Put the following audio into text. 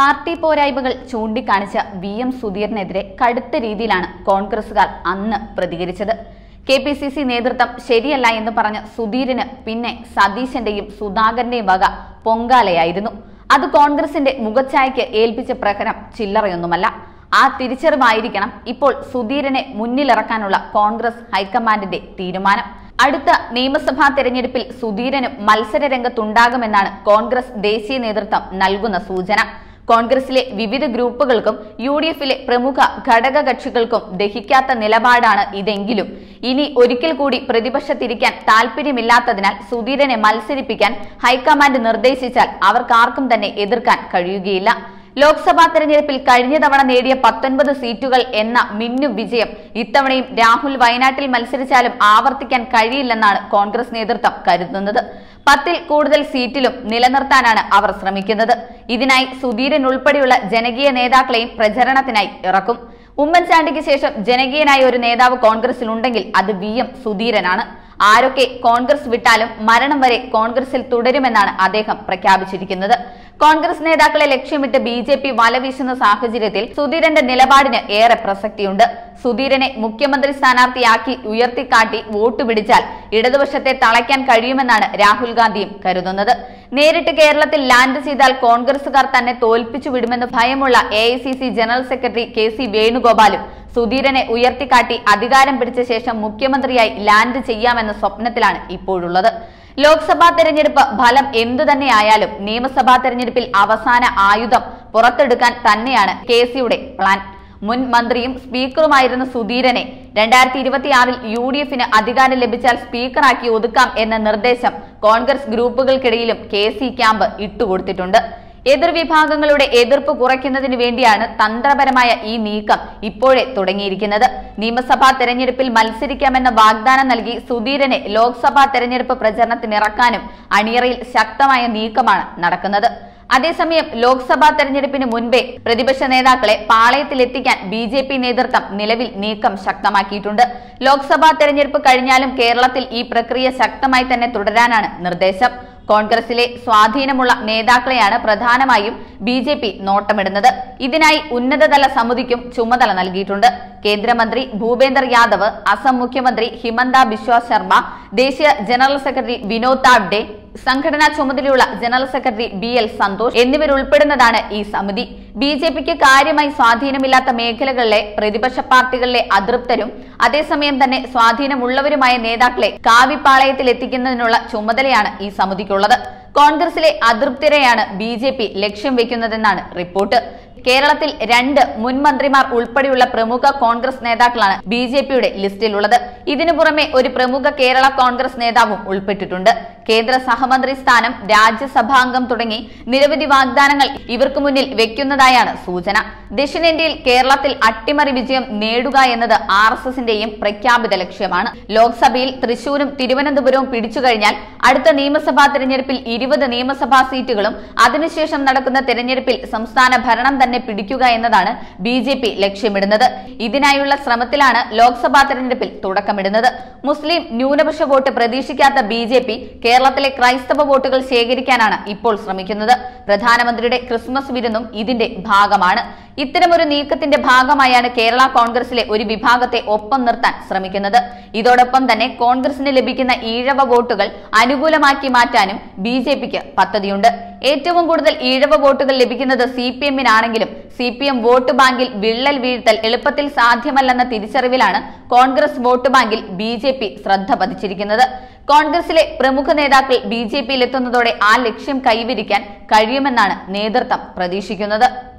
Party പോരായ്മകൾ ചൂണ്ടിക്കാണിച്ച VM സുധീരനെതിരെ കടുത്ത രീതിയിലാണ് കോൺഗ്രസുകാർ അന്ന് പ്രതികരിച്ചത്. KPCC നേതൃത്വം ശരിയല്ല എന്ന് പറഞ്ഞ സുധീരന് പിന്നെ സതീശന്റെയും സുധാകരന്റെയും വക പൊങ്കാലയായിരുന്നു. അത് കോൺഗ്രസിന്റെ മുഖച്ഛായയ്ക്ക് ഏൽപ്പിച്ച പ്രഹരം ചില്ലറയൊന്നുമല്ല. ആ തിരിച്ചറിവായിരിക്കണം ഇപ്പോൾ സുധീരനെ മുന്നിലിറക്കാനുള്ള കോൺഗ്രസ് ഹൈക്കമാൻഡിന്റെ തീരുമാനം. അടുത്ത നിയമസഭാ തെരഞ്ഞെടുപ്പിൽ സുധീരനും മത്സര രംഗത്തുണ്ടാകുമെന്നാണ് കോൺഗ്രസ് ദേശീയ നേതൃത്വം നൽകുന്ന സൂചന. കോൺഗ്രസിലെ വിവിധ ഗ്രൂപ്പുകൾക്കും UDFിലെ പ്രമുഖ ഘടക കക്ഷികൾക്കും ദഹിക്കാത്ത നിലപാടാണ് ഇതെങ്കിലും ഇനി ഒരിക്കൽ കൂടി പ്രതിപക്ഷത്തിരിക്കാൻ താല്പര്യമില്ലാത്തതിനാൽ സുധീരനെ മത്സരിപ്പിക്കാൻ ഹൈക്കമാൻഡ് നിർദ്ദേശിച്ചാൽ അവർക്കാർക്കും തന്നെ എതിർക്കാൻ കഴിയുകയില്ല. ലോക്സഭാ തെരഞ്ഞെടുപ്പിൽ കഴിഞ്ഞ തവണ നേടിയ 19 സീറ്റുകൾ എന്ന മിന്നു വിജയം ഇത്തവണയും രാഹുൽ വയനാട്ടിൽ മത്സരിച്ചാലും ആവർത്തിക്കാൻ കഴിയില്ലെന്നാണ് കോൺഗ്രസ് നേതൃത്വം കരുതുന്നത്. 10ൽ കൂടുതൽ സീറ്റിലും നിലനിർത്താനാണ് അവർ ശ്രമിക്കുന്നത്. ഇതിനായി സുധീരൻ ഉൾപ്പെടെയുള്ള ജനകീയ നേതാക്കളെയും പ്രചരണത്തിനായി ഇറക്കും. ഉമ്മൻചാണ്ടിക്ക് ശേഷം ജനകീയനായ ഒരു നേതാവ് കോൺഗ്രസിലുണ്ടെങ്കിൽ അത് VM സുധീരനാണ്. ആരൊക്കെ കോൺഗ്രസ് വിട്ടാലും മരണം വരെ കോൺഗ്രസിൽ തുടരുമെന്നാണ് അദ്ദേഹം പ്രഖ്യാപിച്ചിരിക്കുന്നത്. കോൺഗ്രസ് നേതാക്കളെ ലക്ഷ്യമിട്ട് BJP വലവീശുന്ന സാഹചര്യത്തിൽ സുധീരന്റെ നിലപാടിന് ഏറെ പ്രസക്തിയുണ്ട്. സുധീരനെ മുഖ്യമന്ത്രി സ്ഥാനാർത്ഥിയാക്കി ഉയർത്തിക്കാട്ടി വോട്ട് പിടിച്ചാൽ ഇടതുപക്ഷത്തെ തളയ്ക്കാൻ കഴിയുമെന്നാണ് രാഹുൽ ഗാന്ധിയും കരുതുന്നത്. നേരിട്ട് കേരളത്തിൽ ലാൻഡ് ചെയ്താൽ കോൺഗ്രസുകാർ തന്നെ തോൽപ്പിച്ചു വിടുമെന്ന് ഭയമുള്ള AICC ജനറൽ സെക്രട്ടറി KC വേണുഗോപാലും സുധീരനെ ഉയർത്തിക്കാട്ടി അധികാരം പിടിച്ച ശേഷം മുഖ്യമന്ത്രിയായി ലാൻഡ് ചെയ്യാമെന്ന സ്വപ്നത്തിലാണ് ഇപ്പോഴുള്ളത്. ലോക്സഭാ തെരഞ്ഞെടുപ്പ് ഫലം എന്തുതന്നെയായാലും നിയമസഭാ തെരഞ്ഞെടുപ്പിൽ അവസാന ആയുധം പുറത്തെടുക്കാൻ തന്നെയാണ് KCയുടെ പ്ലാൻ. മുൻ മന്ത്രിയും സ്പീക്കറുമായിരുന്ന സുധീരനെ 2026ൽ UDFന് അധികാരം ലഭിച്ചാൽ സ്പീക്കറാക്കി ഒതുക്കാം എന്ന നിർദ്ദേശം കോൺഗ്രസ് ഗ്രൂപ്പുകൾക്കിടയിലും KC ക്യാമ്പ് ഇട്ടുകൊടുത്തിട്ടുണ്ട്. എതിർവിഭാഗങ്ങളുടെ എതിർപ്പ് കുറയ്ക്കുന്നതിന് വേണ്ടിയാണ് തന്ത്രപരമായ ഈ നീക്കം ഇപ്പോഴേ തുടങ്ങിയിരിക്കുന്നത്. നിയമസഭാ തെരഞ്ഞെടുപ്പിൽ മത്സരിക്കാമെന്ന വാഗ്ദാനം നൽകി സുധീരനെ ലോക്സഭാ തെരഞ്ഞെടുപ്പ് പ്രചരണത്തിനിറക്കാനും അണിയറയിൽ ശക്തമായ നീക്കമാണ് നടക്കുന്നത്. അതേസമയം ലോക്സഭാ തെരഞ്ഞെടുപ്പിന് മുൻപേ പ്രതിപക്ഷ നേതാക്കളെ പാളയത്തിലെത്തിക്കാൻ BJP നേതൃത്വം നിലവിൽ നീക്കം ശക്തമാക്കിയിട്ടുണ്ട്. ലോക്സഭാ തെരഞ്ഞെടുപ്പ് കഴിഞ്ഞാലും കേരളത്തിൽ ഈ പ്രക്രിയ ശക്തമായി തന്നെ തുടരാനാണ് നിർദ്ദേശം. കോൺഗ്രസിലെ സ്വാധീനമുള്ള നേതാക്കളെയാണ് പ്രധാനമായും BJP നോട്ടമിടുന്നത്. ഇതിനായി ഉന്നതതല സമിതിക്കും ചുമതല നൽകിയിട്ടുണ്ട്. കേന്ദ്രമന്ത്രി ഭൂപേന്ദർ യാദവ്, അസം മുഖ്യമന്ത്രി ഹിമന്ത ബിശ്വ ശർമ്മ, ദേശീയ ജനറൽ സെക്രട്ടറി വിനോദ് താവ്ഡെ, സംഘടനാ ചുമതലയുള്ള ജനറൽ സെക്രട്ടറി BL സന്തോഷ് എന്നിവരുൾപ്പെടുന്നതാണ് ഈ സമിതി. BJPക്ക് കാര്യമായി സ്വാധീനമില്ലാത്ത മേഖലകളിലെ പ്രതിപക്ഷ പാർട്ടികളിലെ അതൃപ്തരും അതേസമയം തന്നെ സ്വാധീനമുള്ളവരുമായ നേതാക്കളെ കാവിപ്പാളയത്തിൽ എത്തിക്കുന്നതിനുള്ള ചുമതലയാണ് ഈ സമിതിക്കുള്ളത്. കോൺഗ്രസിലെ അതൃപ്തരെയാണ് BJP ലക്ഷ്യം വെക്കുന്നതെന്നാണ് റിപ്പോർട്ട്. കേരളത്തിൽ 2 മുൻ മന്ത്രിമാർ ഉൾപ്പെടെയുള്ള പ്രമുഖ കോൺഗ്രസ് നേതാക്കളാണ് BJPയുടെ ലിസ്റ്റിലുള്ളത്. ഇതിനു പുറമെ ഒരു പ്രമുഖ കേരള കോൺഗ്രസ് നേതാവും ഉൾപ്പെട്ടിട്ടുണ്ട്. കേന്ദ്ര സഹമന്ത്രി സ്ഥാനം, രാജ്യസഭാംഗം തുടങ്ങി നിരവധി വാഗ്ദാനങ്ങൾ ഇവർക്ക് മുന്നിൽ വെക്കുന്നതായാണ് സൂചന. ദക്ഷിണേന്ത്യയിൽ കേരളത്തിൽ അട്ടിമറി വിജയം നേടുക എന്നത് RSSന്റെയും പ്രഖ്യാപിത ലക്ഷ്യമാണ്. ലോക്സഭയിൽ തൃശൂരും തിരുവനന്തപുരവും പിടിച്ചുകഴിഞ്ഞാൽ അടുത്ത നിയമസഭാ തെരഞ്ഞെടുപ്പിൽ 20 നിയമസഭാ സീറ്റുകളും അതിനുശേഷം നടക്കുന്ന തെരഞ്ഞെടുപ്പിൽ സംസ്ഥാന ഭരണം തന്നെ പിടിക്കുക എന്നതാണ് BJP ലക്ഷ്യമിടുന്നത്. ഇതിനായുള്ള ശ്രമത്തിലാണ് ലോക്സഭാ തെരഞ്ഞെടുപ്പിൽ തുടക്കമിടുന്നത്. മുസ്ലിം ന്യൂനപക്ഷ വോട്ട് പ്രതീക്ഷിക്കാത്ത BJP കേരളത്തിലെ ക്രൈസ്തവ വോട്ടുകൾ ശേഖരിക്കാനാണ് ഇപ്പോൾ ശ്രമിക്കുന്നത്. പ്രധാനമന്ത്രിയുടെ ക്രിസ്മസ് വിരുന്നും ഇതിന്റെ ഭാഗമാണ്. ഇത്തരമൊരു നീക്കത്തിന്റെ ഭാഗമായാണ് കേരള കോൺഗ്രസിലെ ഒരു വിഭാഗത്തെ ഒപ്പം നിർത്താൻ ശ്രമിക്കുന്നത്. ഇതോടൊപ്പം തന്നെ കോൺഗ്രസിന് ലഭിക്കുന്ന ഈഴവ വോട്ടുകൾ അനുകൂലമാക്കി മാറ്റാനും BJPക്ക് പദ്ധതിയുണ്ട്. ഏറ്റവും കൂടുതൽ ഈഴവ വോട്ടുകൾ ലഭിക്കുന്നത് CPMനാണെങ്കിലും CPM വോട്ട് ബാങ്കിൽ വിള്ളൽ വീഴ്ത്തൽ എളുപ്പത്തിൽ സാധ്യമല്ലെന്ന തിരിച്ചറിവിലാണ് കോൺഗ്രസ് വോട്ട് ബാങ്കിൽ BJP ശ്രദ്ധ പതിച്ചിരിക്കുന്നത്. കോൺഗ്രസിലെ പ്രമുഖ നേതാക്കൾ BJPയിൽ എത്തുന്നതോടെ ആ ലക്ഷ്യം കൈവരിക്കാൻ കഴിയുമെന്നാണ് നേതൃത്വം പ്രതീക്ഷിക്കുന്നത്.